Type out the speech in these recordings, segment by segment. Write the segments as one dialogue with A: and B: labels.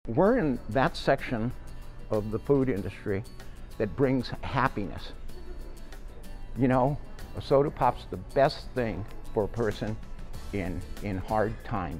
A: We're in that section of the food industry that brings happiness. You know, a soda pop's the best thing for a person in hard times.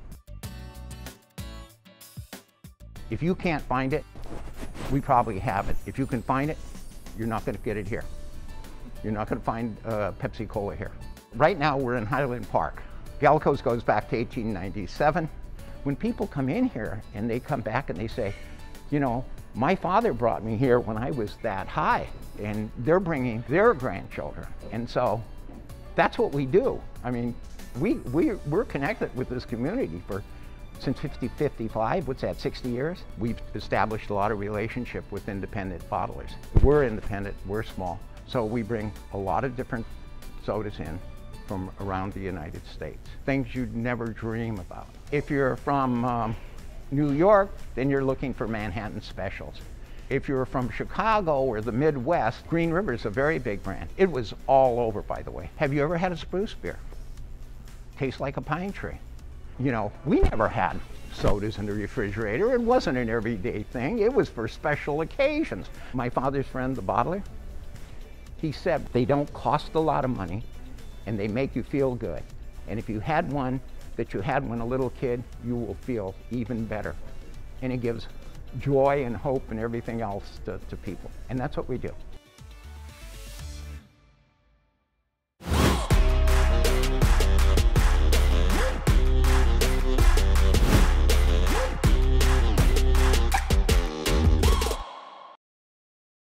A: If you can't find it, we probably have it. If you can find it, you're not going to get it here. You're not going to find Pepsi Cola here. Right now we're in Highland Park. Gallico's goes back to 1897. When people come in here and they come back and they say, you know, my father brought me here when I was that high, and they're bringing their grandchildren. And so that's what we do. I mean, we're connected with this community since 55, what's that, 60 years? We've established a lot of relationship with independent bottlers. We're independent, we're small, so we bring a lot of different sodas in from around the United States. Things you'd never dream about. If you're from New York, then you're looking for Manhattan Specials. If you're from Chicago or the Midwest, Green River's a very big brand. It was all over, by the way. Have you ever had a spruce beer? Tastes like a pine tree. You know, we never had sodas in the refrigerator. It wasn't an everyday thing. It was for special occasions. My father's friend, the bottler, he said they don't cost a lot of money and they make you feel good. And if you had one that you had when a little kid, you will feel even better. And it gives joy and hope and everything else to people. And that's what we do.